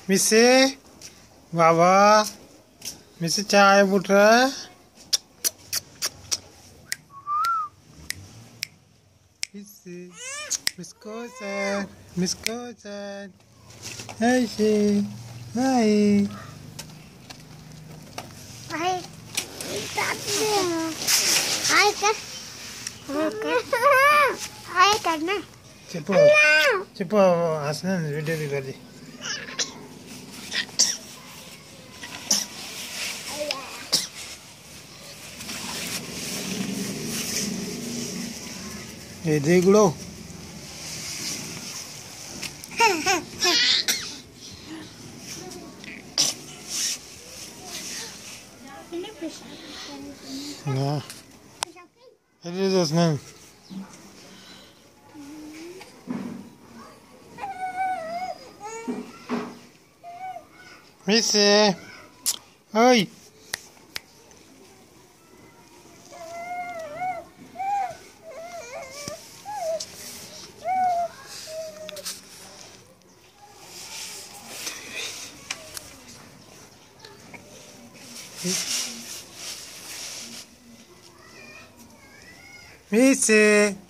Missy, Baba, Missy chai putra. Missy, Miss Kosan, Miss Kosan. Hi, she. Hi. Hi. Hi, Kak. Hi, Karna. Cepo, cepo, asal video भी कर दी. ये देख लो. ना. It is his name. Missy, oi. Missy.